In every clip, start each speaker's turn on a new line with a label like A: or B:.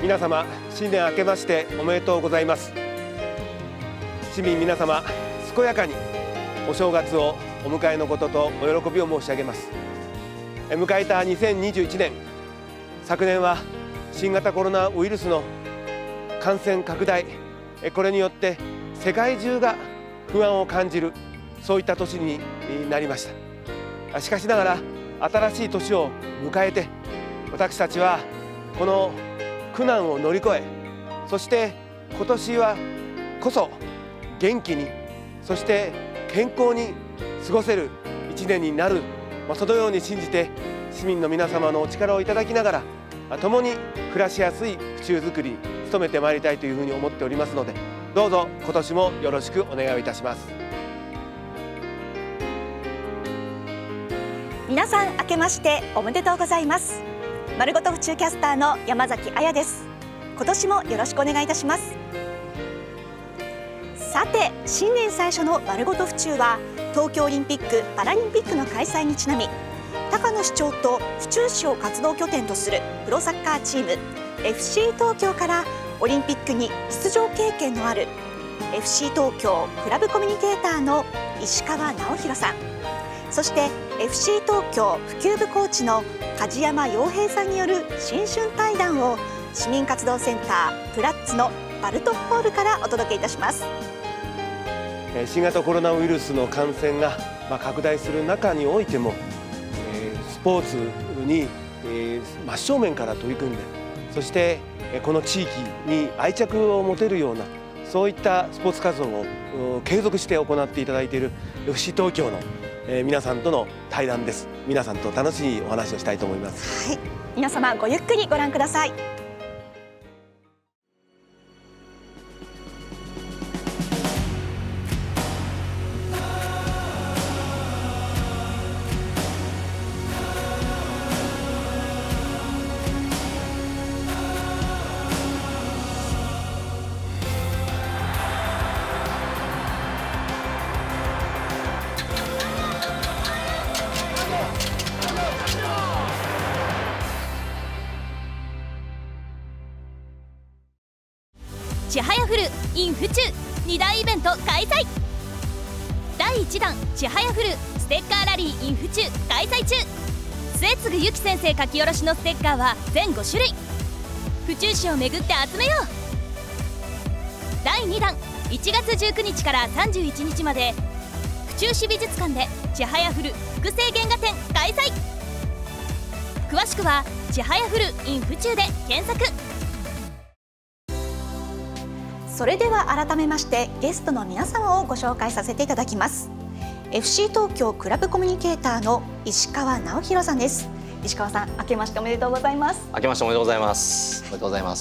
A: 皆様、新年明けましておめでとうございます。市民皆様、健やかにお正月をお迎えのこととお喜びを申し上げます。迎えた2021年、昨年は新型コロナウイルスの感染拡大、これによって世界中が不安を感じる、そういった年になりました。しかしながら新しい年を迎えて、私たちはこの苦難を乗り越え、そして今年はこそ元気に、そして健康に過ごせる1年になる、そのように信じて市民の皆様のお力をいただきながら、共に暮らしやすい府中づくりに努めてまいりたいというふうに思っておりますので、どうぞ今年もよろしくお願いをいたします。
B: 皆さん明けましておめでとうございます。まるごと府中キャスターの山崎彩です。今年もよろしくお願いいたします。さて、新年最初のまるごと府中は東京オリンピック・パラリンピックの開催にちなみ、高野市長と府中市を活動拠点とするプロサッカーチーム FC 東京からオリンピックに出場経験のある FC 東京クラブコミュニケーターの石川直弘さん、そして FC 東京普及部コーチの梶山洋平さんによる新春対談を市民活動センタープラッツのバルトホールからお届けいたします。
A: 新型コロナウイルスの感染が拡大する中においても、スポーツに真正面から取り組んで、そしてこの地域に愛着を持てるような、そういったスポーツ活動を継続して行っていただいている FC 東京の皆さんとの対談です。皆さんと楽しいお話をしたいと思います。
B: はい、皆様ごゆっくりご覧ください。
C: ちはやふる in 府中2大イベント開催。第1弾ちはやふるステッカーラリー in 府中開催中。末次由紀先生書き下ろしのステッカーは全5種類。府中市を巡って集めよう。第2弾1月19日から31日まで府中市美術館でちはやふる複製原画展開催。詳しくはちはやふる in 府中で検索。
B: それでは改めましてゲストの皆様をご紹介させていただきます。 FC 東京クラブコミュニケーターの石川直弘さんです。石川さん、明けましておめでとうございます。
D: 明けましておめでとうございます。おめでとうございます。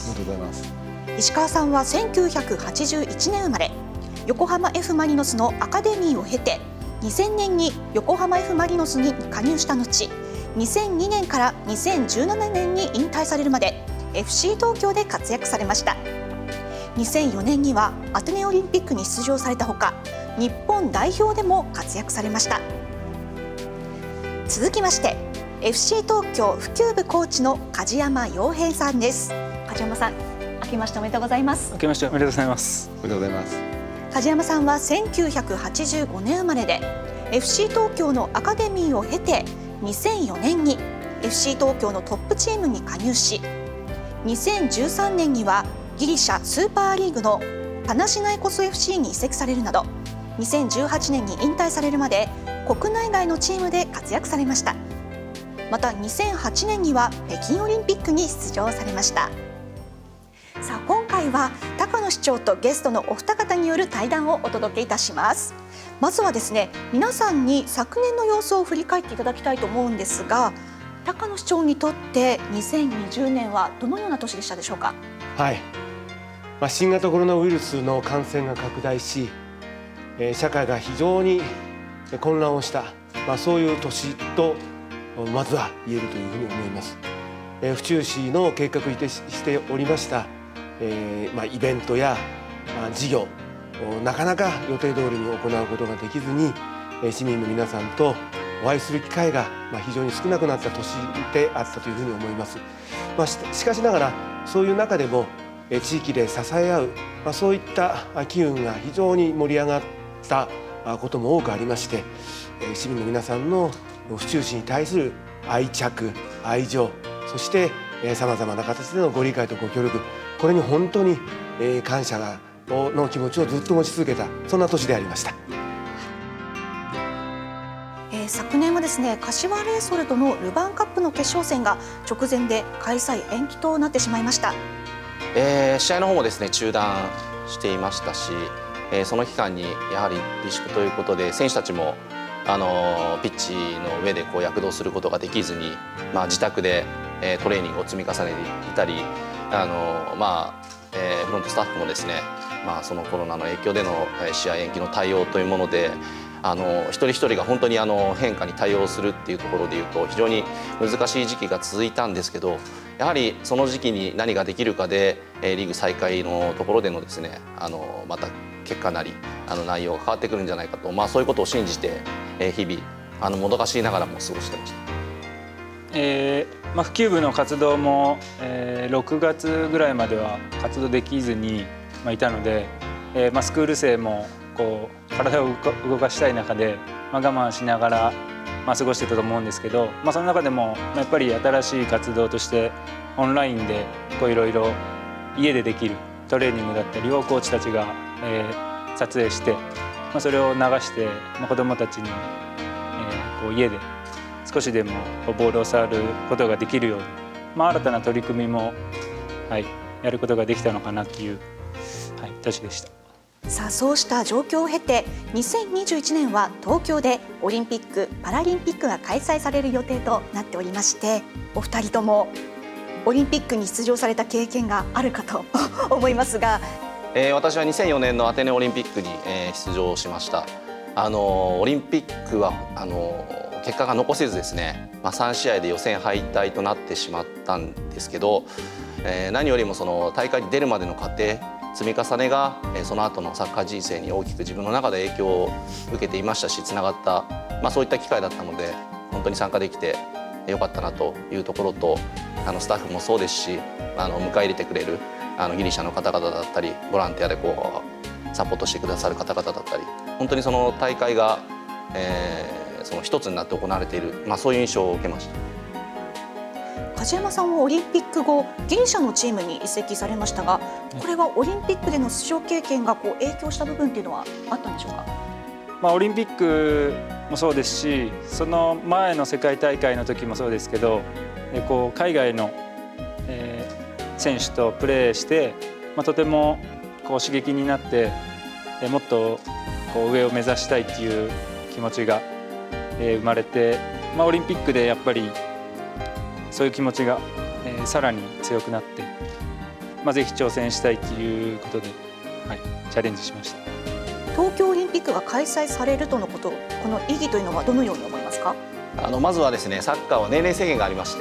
E: ありがとうございます。
B: 石川さんは1981年生まれ、横浜 F マリノスのアカデミーを経て2000年に横浜 F マリノスに加入した後、2002年から2017年に引退されるまで FC 東京で活躍されました。2004年にはアテネオリンピックに出場されたほか、日本代表でも活躍されました。続きまして FC 東京普及部コーチの梶山洋平さんです。梶山さん、明けましておめでとうございます。
E: 明けましておめでとうございます。おめでとうございます。
B: 梶山さんは1985年生まれで FC 東京のアカデミーを経て2004年に FC 東京のトップチームに加入し、2013年にはギリシャスーパーリーグのパナシナイコス FC に移籍されるなど、2018年に引退されるまで国内外のチームで活躍されました。また2008年には北京オリンピックに出場されました。さあ、今回は高野市長とゲストのお二方による対談をお届けいたします。まずはですね、皆さんに昨年の様子を振り返っていただきたいと思うんですが、高野市長にとって2020年はどのような年でしたでしょうか。
A: はい、新型コロナウイルスの感染が拡大し、社会が非常に混乱をした、そういう年とまずは言えるというふうに思います。府中市の計画しておりました、イベントや、事業なかなか予定通りに行うことができずに、市民の皆さんとお会いする機会が非常に少なくなった年であったというふうに思います。しかしながらそういう中でも地域で支え合う、そういった機運が非常に盛り上がったことも多くありまして、市民の皆さんの府中市に対する愛着、愛情、そしてさまざまな形でのご理解とご協力、これに本当に感謝の気持ちをずっと持ち続けた、そんな年でありました。
B: 昨年はですね、柏レイソルとのルヴァンカップの決勝戦が直前で開催延期となってしまいました。
D: 試合の方もですね中断していましたし、その期間にやはり自粛ということで選手たちもピッチの上で躍動することができずに、自宅でトレーニングを積み重ねていたり、フロントスタッフもですね、そのコロナの影響での試合延期の対応というもので一人一人が本当に変化に対応するっていうところでいうと非常に難しい時期が続いたんですけど、やはりその時期に何ができるかでリーグ再開のところでのですねまた結果なり内容が変わってくるんじゃないかと、そういうことを信じて日々もどかしいながらも過ごしてました。
E: 普及部の活動も、6月ぐらいまでは活動できずに、いたので、スクール生も体を動かしたい中で、我慢しながら、過ごしてたと思うんですけど、その中でもやっぱり新しい活動としてオンラインでいろいろ家でできるトレーニングだったりをコーチたちが、撮影して、それを流して、子どもたちに、家で少しでもボールを触ることができるように、新たな取り組みも、やることができたのかなという、年でした。
B: さあ、そうした状況を経て2021年は東京でオリンピック・パラリンピックが開催される予定となっておりまして、お二人ともオリンピックに出場された経験があるかと思いますが、
D: 私は2004年のアテネオリンピックに出場しました。オリンピックは結果が残せずですね、3試合で予選敗退となってしまったんですけど、何よりもその大会に出るまでの過程、積み重ねがその後のサッカー人生に大きく自分の中で影響を受けていましたし、つながった、そういった機会だったので本当に参加できてよかったなというところと、スタッフもそうですし、迎え入れてくれるギリシャの方々だったり、ボランティアでサポートしてくださる方々だったり、本当にその大会が、その一つになって行われている、そういう印象を受けました。
B: 梶山さんはオリンピック後ギリシャのチームに移籍されましたが、これはオリンピックでの出場経験が影響した部分っていうのはあったんでしょうか。
E: オリンピックもそうですし、その前の世界大会の時もそうですけど、海外の、選手とプレーして、とても刺激になって、もっと上を目指したいっていう気持ちが、生まれて、オリンピックでやっぱりそういう気持ちが、さらに強くなって、ぜひ挑戦したいということで、チャレンジしました。
B: 東京オリンピックが開催されるとのこと、この意義というのはどのように思いますか。
D: まずはですね、サッカーは年齢制限がありまして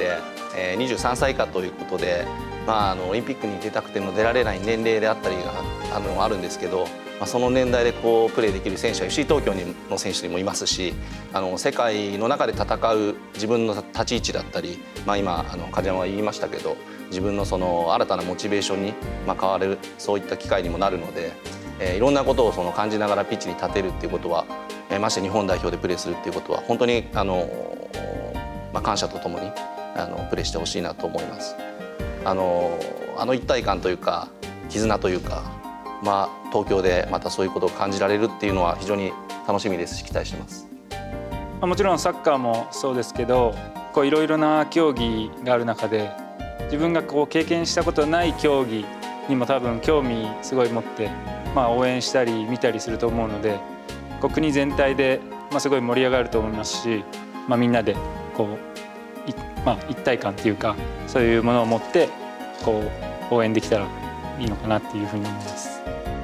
D: 、23歳以下ということで、オリンピックに出たくても出られない年齢であったりがあるんですけど、その年代でプレーできる選手は FC 東京の選手にもいますし、世界の中で戦う自分の立ち位置だったり、今梶山は言いましたけど、自分のその新たなモチベーションに変わる、そういった機会にもなるので、いろんなことを感じながらピッチに立てるっていうことは、まして日本代表でプレーするっていうことは本当に感謝とともにプレーしてほしいなと思います。一体感というか絆というか、東京でまたそういうことを感じられるっていうのは非常に楽しみですし、期待してます。
E: もちろんサッカーもそうですけど、いろいろな競技がある中で、自分が経験したことない競技にも多分興味すごい持って、応援したり見たりすると思うので、国全体ですごい盛り上がると思いますし、みんなで一体感というか、そういうものを持って応援できたらいいのかなっていうふうに思います。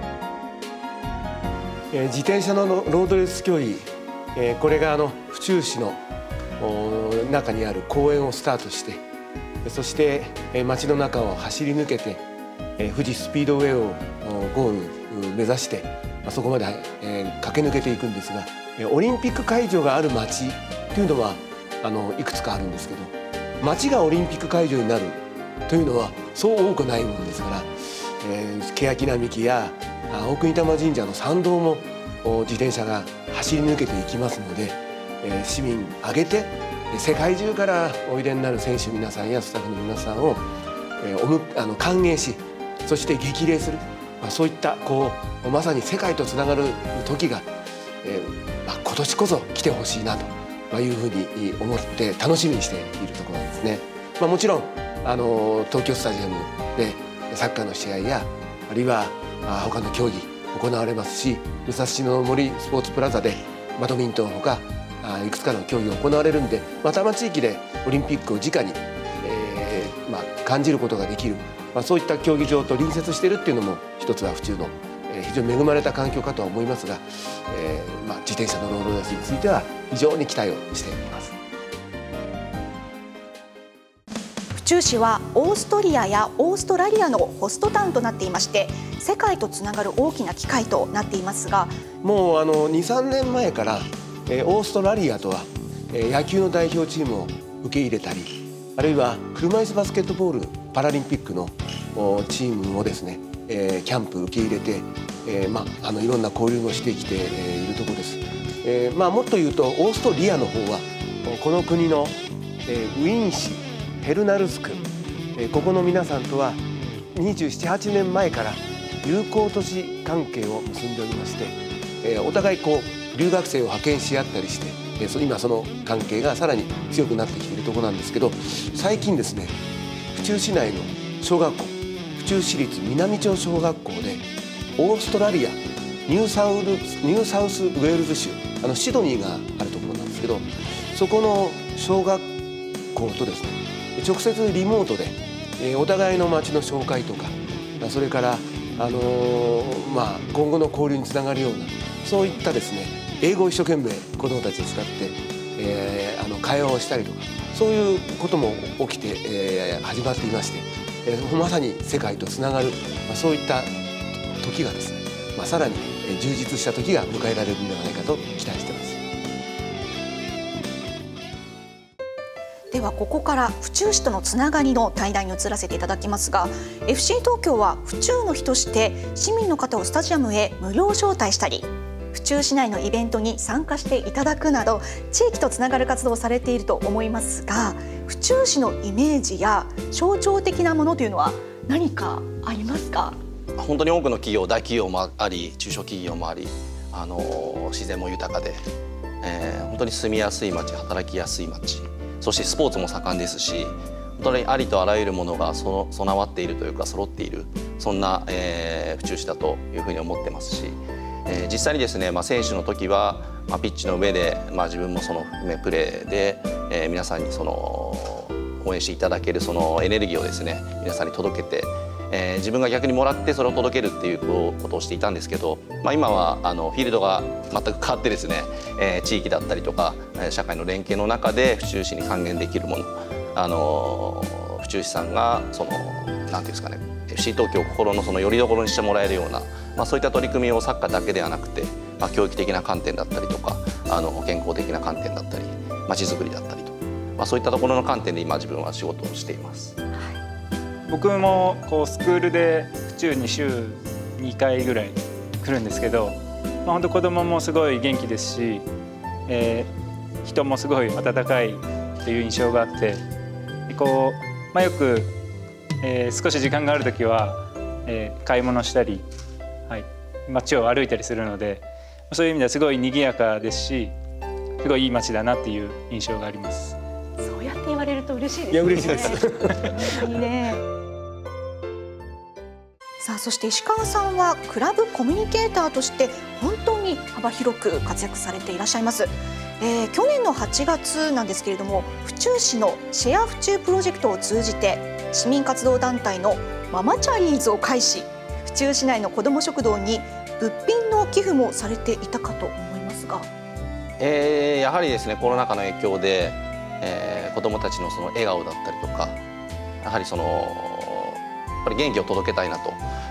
A: 自転車のロードレース競技、これが府中市の中にある公園をスタートして、そして街の中を走り抜けて富士スピードウェイをゴール目指してそこまで駆け抜けていくんですが、オリンピック会場がある街というのはいくつかあるんですけど、町がオリンピック会場になるというのはそう多くないものですから、欅並木や大国玉神社の参道も自転車が走り抜けていきますので、市民挙げて世界中からおいでになる選手皆さんやスタッフの皆さんを歓迎し、そして激励する、そういったまさに世界とつながる時が、今年こそ来てほしいなというふうに思って楽しみにしているところなんですね。もちろん東京スタジアムでサッカーの試合やあるいは他の競技行われますし、武蔵野の森スポーツプラザでバドミントンほかいくつかの競技が行われるんで、多摩地域でオリンピックを直に、感じることができる、そういった競技場と隣接しているっていうのも一つは府中の非常に恵まれた環境かとは思いますが、自転車のロードレースについては非常に期待をしています。
B: 府中市はオーストリアやオーストラリアのホストタウンとなっていまして、世界とつながる大きな機会となっていますが、
A: もう2、3年前からオーストラリアとは野球の代表チームを受け入れたり、あるいは車椅子バスケットボールパラリンピックのチームをですね、キャンプ受け入れて、いろんな交流をしてきているところです。もっと言うとオーストリアの方はこの国のウィーン市ヘルナルスク、ここの皆さんとは27、8年前から友好都市関係を結んでおりまして、お互い留学生を派遣し合ったりして、今その関係がさらに強くなってきているところなんですけど、最近ですね、府中市内の小学校、府中市立南町小学校でオーストラリアニューサウスウェールズ州、シドニーがあるところなんですけど、そこの小学校とですね直接リモートで、お互いの町の紹介とか、それから今後の交流につながるような、そういったですね英語を一生懸命子どもたちに使って、会話をしたりとか、そういうことも起きて、始まっていまして、まさに世界とつながる、そういった時がですね、さらに充実した時が迎えられるのではないかと期待しています。
B: ではここから府中市とのつながりの対談に移らせていただきますが、 FC 東京は府中の日として市民の方をスタジアムへ無料招待したり、府中市内のイベントに参加していただくなど、地域とつながる活動をされていると思いますが、府中市のイメージや象徴的なものというのは何かありますか？
D: 本当に多くの企業、大企業もあり、中小企業もあり、自然も豊かで、本当に住みやすい街、働きやすい街、そしてスポーツも盛んですし、本当にありとあらゆるものが備わっているというか揃っている、そんな、府中市だというふうに思ってますし、実際にですね、選手の時は、ピッチの上で、自分もその含めプレーで、皆さんに応援していただけるそのエネルギーをですね皆さんに届けて、自分が逆にもらってそれを届けるっていうことをしていたんですけど、今はフィールドが全く変わってですね、地域だったりとか社会の連携の中で府中市に還元できるもの、府中市さんがなんていうんですかね、FC 東京を心の拠り所にしてもらえるような、そういった取り組みをサッカーだけではなくて、教育的な観点だったりとか健康的な観点だったりまちづくりだったりと、そういったところの観点で今自分は仕事をしています。
E: 僕もスクールで府中に週2回ぐらい来るんですけど、本当子供もすごい元気ですし、人もすごい温かいという印象があって、よく、少し時間がある時は、買い物したり、街を歩いたりするので、そういう意味ではすごい賑やかですし、すごいいい街だなっていう印象があります。
B: そうやって言われると嬉しいですね。
A: いや嬉しいです。
B: 本当にね。さあ、そして石川さんはクラブコミュニケーターとして本当に幅広く活躍されていらっしゃいます。去年の8月なんですけれども、府中市のシェア府中プロジェクトを通じて市民活動団体のママチャリーズを介し、府中市内の子ども食堂に物品の寄付もされていたかと思いますが、
D: やはりですね、コロナ禍の影響で、子どもたちの笑顔だったりとか、やはりやっぱり元気を届けたいなと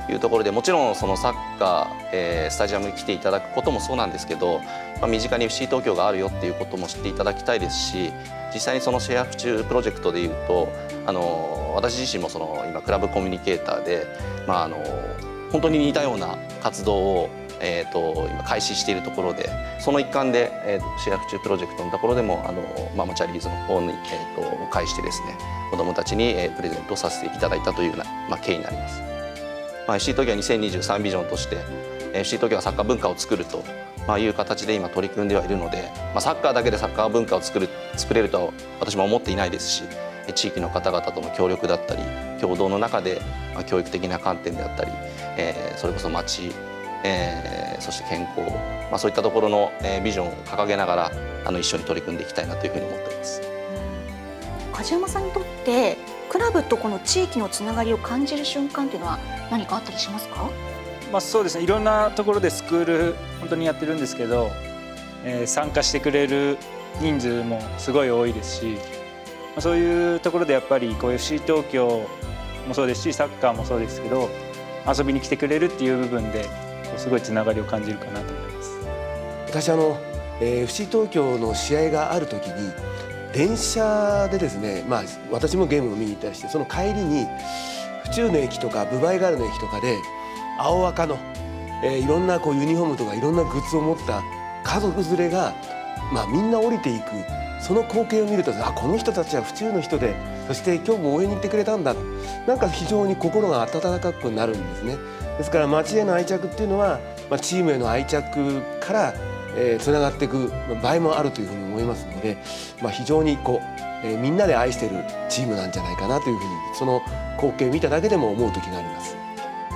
D: いうところで、もちろんそのサッカー、スタジアムに来ていただくこともそうなんですけど、身近に FC 東京があるよっていうことも知っていただきたいですし、実際にそのシェア府中プロジェクトでいうと、私自身も今クラブコミュニケーターで、本当に似たような活動を今開始しているところで、その一環で、シェア府中プロジェクトのところでもママチャリーズの方に、介してですね、子どもたちに、プレゼントをさせていただいたというような、経緯になります。FC 東京は2023ビジョンとして FC 東京はサッカー文化を作るという形で今取り組んではいるので、サッカーだけでサッカー文化を作れるとは私も思っていないですし、地域の方々との協力だったり共同の中で教育的な観点であったり、それこそ街、そして健康、そういったところのビジョンを掲げながら一緒に取り組んでいきたいなというふうに思っています。
B: 梶山さんにとってクラブとこの地域のつながりを感じる瞬間というのは何かあったりしますか？
E: そうですね、いろんなところでスクール本当にやってるんですけど、参加してくれる人数もすごい多いですし、そういうところでやっぱりこう FC 東京もそうですし、サッカーもそうですけど、遊びに来てくれるっていう部分ですごいつながりを感じるかなと思います。
A: 私FC 東京の試合がある時に電車でですね、私もゲームを見に行ったりして、その帰りに府中の駅とかブバイガールの駅とかで青赤の、いろんなユニフォームとかいろんなグッズを持った家族連れが、みんな降りていく、その光景を見ると、この人たちは府中の人で、そして今日も応援に行ってくれたんだ、なんか非常に心が温かくなるんですね。ですから街への愛着っていうのは、チームへの愛着からつながっていく場合もあるというふうに思いますので、非常にみんなで愛しているチームなんじゃないかなというふうに、その光景を見ただけでも思う時があります。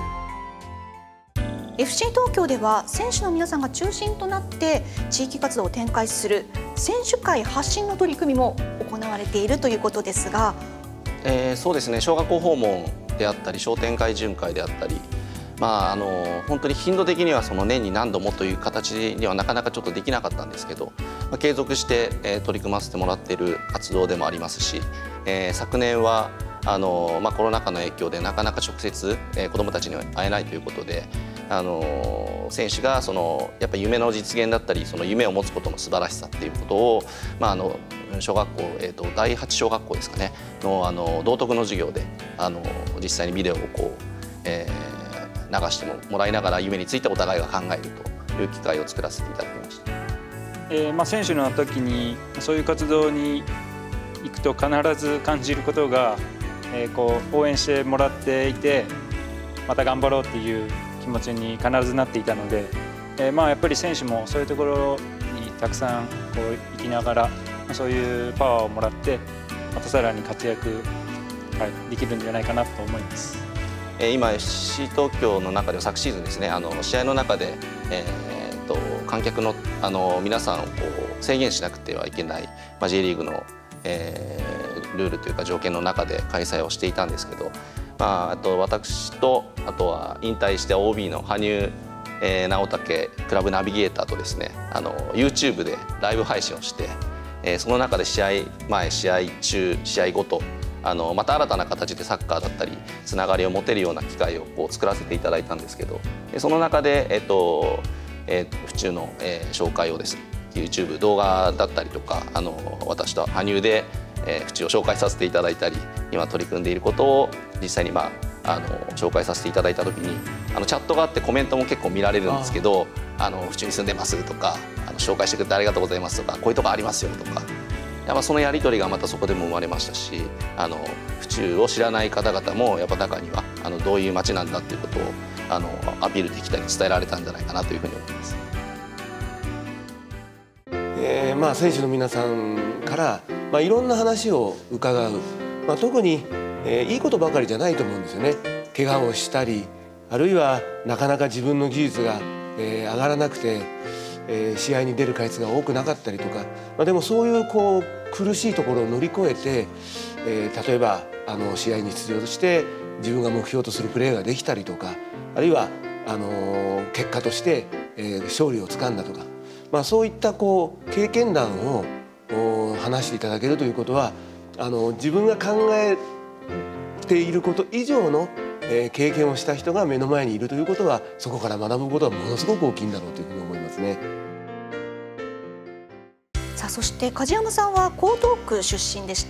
B: FC 東京では選手の皆さんが中心となって地域活動を展開する選手会発信の取り組みも行われているということですが、
D: そうですね、小学校訪問であったり商店会巡回であったり、本当に頻度的には年に何度もという形にはなかなかちょっとできなかったんですけど、継続して取り組ませてもらっている活動でもありますし、昨年はコロナ禍の影響でなかなか直接子どもたちに会えないということで、選手がやっぱ夢の実現だったり、夢を持つことの素晴らしさっていうことを、小学校、第8小学校ですかねの道徳の授業で実際にビデオを流してもらいながら夢についてお互いが考えるという機会を作らせていただきました。
E: 選手の時にそういう活動に行くと必ず感じることが、応援してもらっていてまた頑張ろうっていう気持ちに必ずなっていたので、やっぱり選手もそういうところにたくさん行きながらそういうパワーをもらってまたさらに活躍、できるんじゃないかなと思います。
D: 今 FC 東京の中では昨シーズンですね、試合の中で、観客の皆さんを制限しなくてはいけない、J リーグの、ルールというか条件の中で開催をしていたんですけど、あと私とあとは引退して OB の羽生直武クラブナビゲーターとですねYouTube でライブ配信をして、その中で試合前試合中試合後とまた新たな形でサッカーだったりつながりを持てるような機会を作らせていただいたんですけど、その中で府中の紹介をですね YouTube 動画だったりとか私と羽生で府中を紹介させていただいたり今取り組んでいることを実際に紹介させていただいた時にチャットがあってコメントも結構見られるんですけど府中に住んでますとか紹介してくれてありがとうございますとかこういうとこありますよとか。そのやり取りがまたそこでも生まれましたし府中を知らない方々もやっぱ中にはどういう街なんだっていうことをアピールできたり伝えられたんじゃないかなというふうに思います。
A: 選手の皆さんからいろんな話を伺う、特にいいことばかりじゃないと思うんですよね。怪我をしたりあるいはなかなか自分の技術が上がらなくて試合に出る回数が多くなかったりとか、でもそういう苦しいところを乗り越えて、例えば試合に出場して自分が目標とするプレーができたりとか、あるいは結果として勝利をつかんだとか、そういった経験談を話していただけるということは自分が考えていること以上の経験をした人が目の前にいるということは、そこから学ぶことはものすごく大きいんだろうというふうに思いますね。
B: さあ、そして梶山さんは江東区出身でして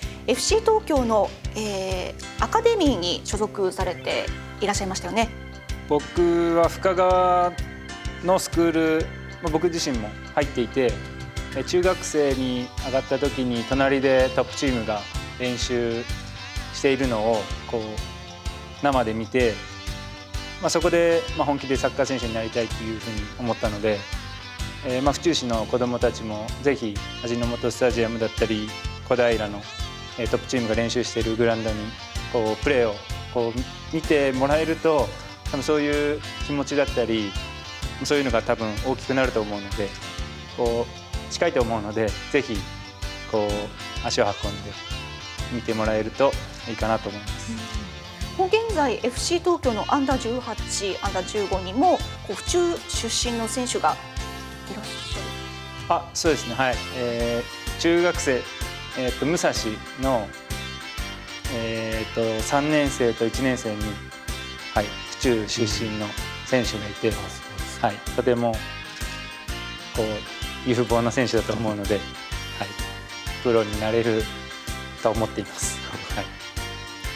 B: FC 東京の、アカデミーに所属されていらっしゃいましたよね。
E: 僕は深川のスクール、僕自身も入っていて、中学生に上がった時に隣でトップチームが練習しているのをこう生で見て、そこで本気でサッカー選手になりたいというふうに思ったので、府中市の子どもたちもぜひ味の素スタジアムだったり小平のトップチームが練習しているグラウンドにこうプレーをこう見てもらえると、多分そういう気持ちだったりそういうのが多分大きくなると思うので、こう近いと思うので、ぜひこう足を運んで見てもらえるといいかなと思います。
B: もう現在 FC 東京のアンダー18、アンダー15にもこう府中出身の選手がいらっしゃる。
E: そうですね、はい。中学生、武蔵の、3年生と1年生に、はい、府中出身の選手がいて、はい、とてもこう有望な選手だと思うので、はい、プロになれると思っています。はい、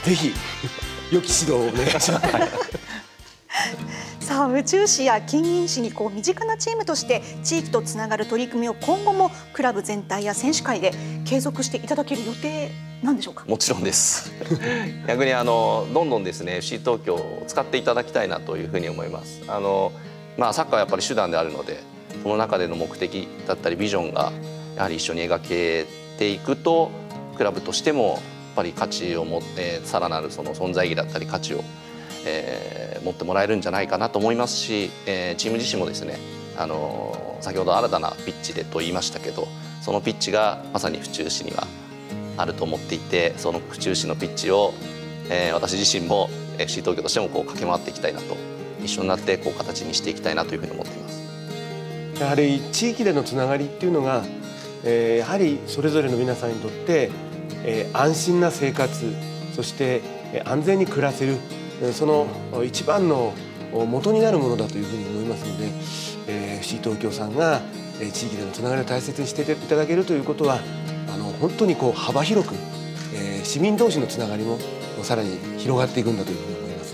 A: ぜひ良き指導をお願いします。はい、
B: さあ、府中市や近隣市にこう身近なチームとして地域とつながる取り組みを今後もクラブ全体や選手会で継続していただける予定なんでしょうか。
D: もちろんです。逆にどんどんですね FC 東京を使っていただきたいなというふうに思います。サッカーはやっぱり手段であるので、その中での目的だったりビジョンがやはり一緒に描けていくと、クラブとしてもやっぱり価値を持って、さらなるその存在意義だったり価値を、持ってもらえるんじゃないかなと思いますし、チーム自身もですね、先ほど新たなピッチでと言いましたけど、そのピッチがまさに府中市にはあると思っていて、その府中市のピッチを、私自身も FC 東京としてもこう駆け回っていきたいなと、一緒になってこう形にしていきたいなというふうに思っています。
A: やはり地域でのつながりっていうのが、やはりそれぞれの皆さんにとって、安心な生活、そして安全に暮らせる、その一番の元になるものだというふうに思いますので、FC 東京さんが地域でのつながりを大切にしていただけるということは、本当にこう幅広く、市民同士のつながりもさらに広がっていくんだというふうに思います。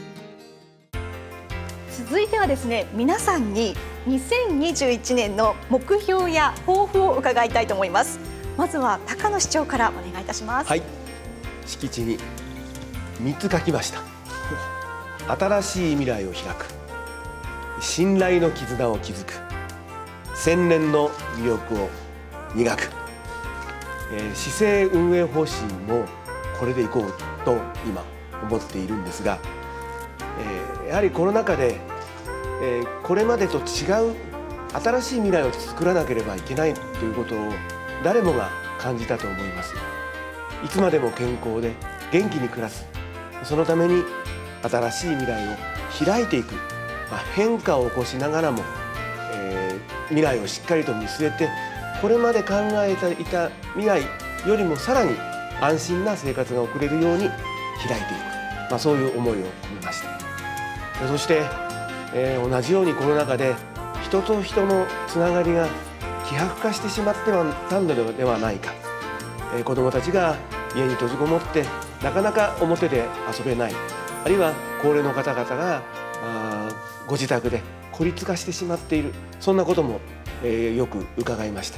B: 続いてはですね、皆さんに2021年の目標や抱負を伺いたいと思います。まずは高野市長からお願いいたします。
A: はい、敷地に3つ書きました。新しい未来を開く、信頼の絆を築く、1000年の魅力を磨く。市政運営方針もこれでいこうと今思っているんですが、やはりコロナ禍で、これまでと違う新しい未来を作らなければいけないということを誰もが感じたと思います。いつまでも健康で元気に暮らす、そのために新しい未来を開いていく、変化を起こしながらも、未来をしっかりと見据えて、これまで考えていた未来よりもさらに安心な生活が送れるように開いていく、そういう思いを込めました。そして、同じようにコロナ禍で人と人のつながりが希薄化してしまってはたんのではないか、子どもたちが家に閉じこもってなかなか表で遊べない、あるいは高齢の方々がご自宅で孤立化してしまっている、そんなことも、よく伺いました。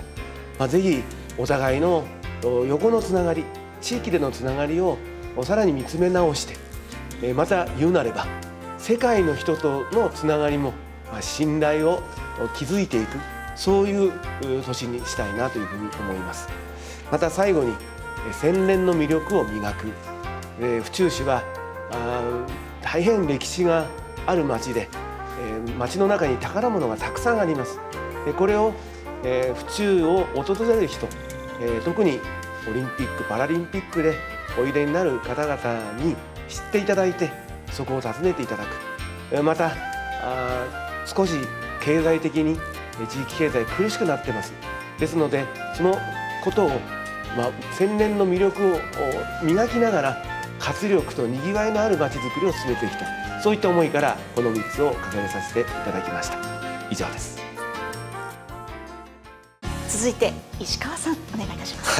A: ぜひお互いの横のつながり、地域でのつながりをさらに見つめ直して、また言うなれば世界の人とのつながりも信頼を築いていく、そういう年にしたいなというふうに思います。また最後に1000年の魅力を磨く。府中市は大変歴史がある町で、町の中に宝物がたくさんあります。これを府中を訪れる人、特にオリンピック・パラリンピックでおいでになる方々に知っていただいて、そこを訪ねていただく。また少し経済的に地域経済苦しくなってます。ですのでそのことを、1000年の魅力を磨きながら活力とにぎわいのあるまちづくりを進めていきたい、そういった思いからこの3つを掲げさせていただきました。以上です。
B: 続いて石川さん、お願いいたします。
D: はい、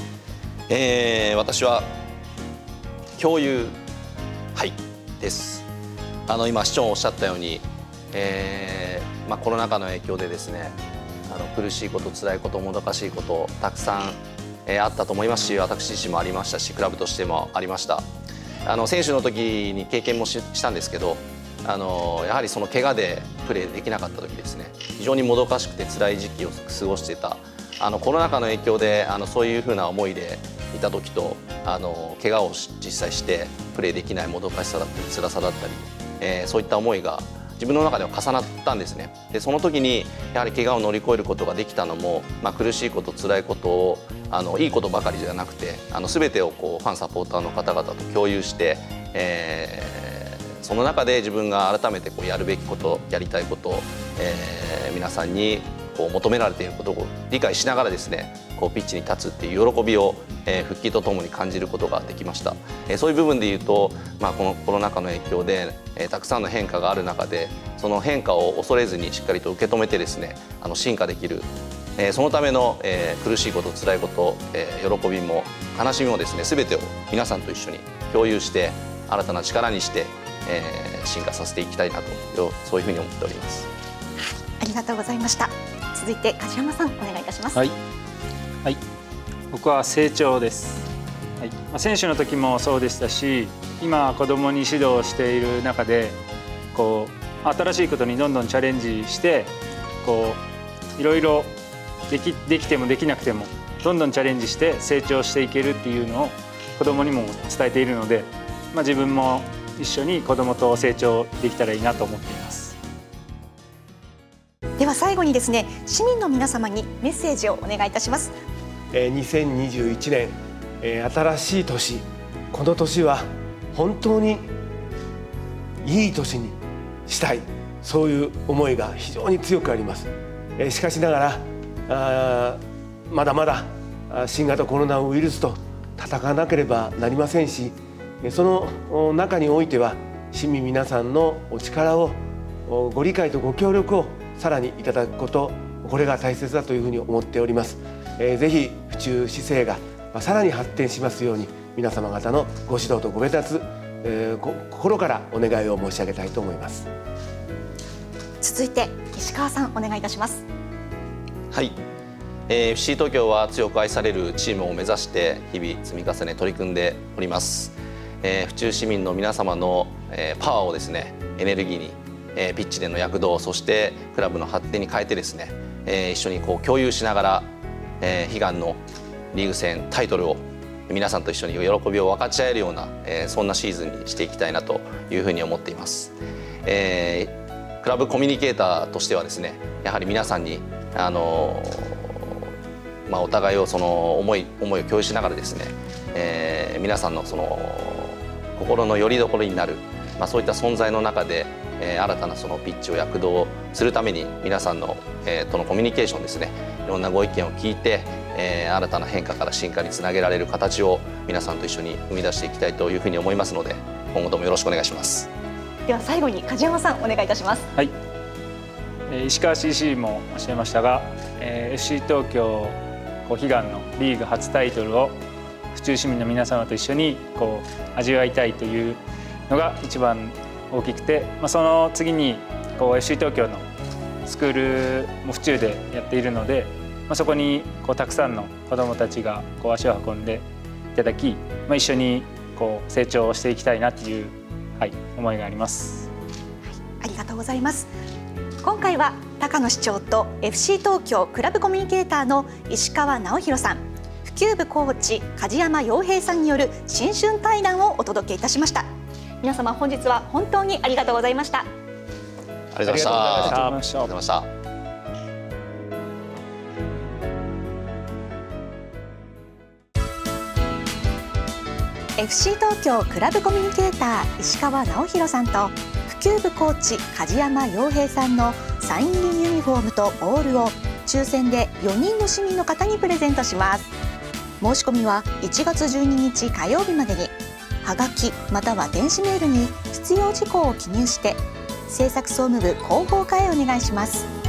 D: 私は共有です。今市長もおっしゃったように、コロナ禍の影響でですね、苦しいこと、辛いこと、もどかしいことたくさん、あったと思いますし、私自身もありましたし、クラブとしてもありました。選手の時に経験もしたんですけど、やはりその怪我でプレーできなかった時ですね、非常にもどかしくて辛い時期を過ごしていた。コロナ禍の影響でそういうふうな思いでいた時と、怪我を実際してプレーできないもどかしさだったり辛さだったり、そういった思いが自分の中では重なったんですね。でその時にやはり怪我を乗り越えることができたのも、苦しいこと辛いことをいいことばかりじゃなくて全てをこうファンサポーターの方々と共有して、その中で自分が改めてこうやるべきことやりたいことを、皆さんにこう求められていることを理解しながらですね、こうピッチに立つっていう喜びを、復帰とともに感じることができました。そういう部分でいうと、このコロナ禍の影響で、たくさんの変化がある中でその変化を恐れずにしっかりと受け止めてですね、進化できる、そのための、苦しいこと辛いこと、喜びも悲しみもですね、全てを皆さんと一緒に共有して新たな力にして、進化させていきたいなと、そういうふうに思っております。
B: ありがとうございました。続いて梶山さん、お願いいたします。
E: はい、僕は成長です。選手の時もそうでしたし、今子どもに指導している中でこう新しいことにどんどんチャレンジしてこういろいろできてもできなくてもどんどんチャレンジして成長していけるっていうのを子どもにも伝えているので、自分も一緒に子どもと成長できたらいいなと思っています。
B: では最後にですね、市民の皆様にメッセージをお願いいたします。
A: 2021年、新しい年、この年は本当にいい年にしたい、そういう思いが非常に強くあります。しかしながらまだまだ新型コロナウイルスと戦わなければなりませんし、その中においては市民皆さんのお力をご理解とご協力をさらにいただくこと、これが大切だというふうに思っております。ぜひ府中市政がさらに発展しますように、皆様方のご指導とごべたつ、心からお願いを申し上げたいと思います。
B: 続いて石川さん、お願いいたします。
D: はい、FC 東京は強く愛されるチームを目指して日々積み重ね取り組んでおります。府中市民の皆様のパワーをですね、エネルギーにピッチでの躍動、そしてクラブの発展に変えてですね、一緒にこう共有しながら、悲願のリーグ戦タイトルを皆さんと一緒に喜びを分かち合えるような、そんなシーズンにしていきたいなというふうに思っています。クラブコミュニケーターとしてはですね、やはり皆さんにお互いをその思いを共有しながらですね、皆さんのその心の拠り所になる、そういった存在の中で新たなそのピッチを躍動するために皆さんの、とのコミュニケーションですね、いろんなご意見を聞いて、新たな変化から進化につなげられる形を皆さんと一緒に生み出していきたいというふうに思いますので、今後ともよろしくお願いします。
B: では最後に梶山さん、お願いいたします。
E: はい、石川 CC もおっしゃいましたが、FC 東京悲願のリーグ初タイトルを府中市民の皆様と一緒にこう味わいたいというのが一番大きくて、その次にFC 東京のスクールも府中でやっているので、そこにたくさんの子どもたちが足を運んでいただき、一緒に成長していきたいなという、思いがあります。
B: ありがとうございます。今回は高野市長と FC 東京クラブコミュニケーターの石川直弘さん、普及部コーチ梶山洋平さんによる新春対談をお届けいたしました。皆様本日は本当にありがとうございました。
D: ありがとうございました。ありがとうございました。
B: FC 東京クラブコミュニケーター石川直弘さんと普及部コーチ梶山洋平さんのサイン入りユニフォームとボールを抽選で4人の市民の方にプレゼントします。申し込みは1月12日火曜日までに。 はがきまたは電子メールに必要事項を記入して制作総務部広報課へお願いします。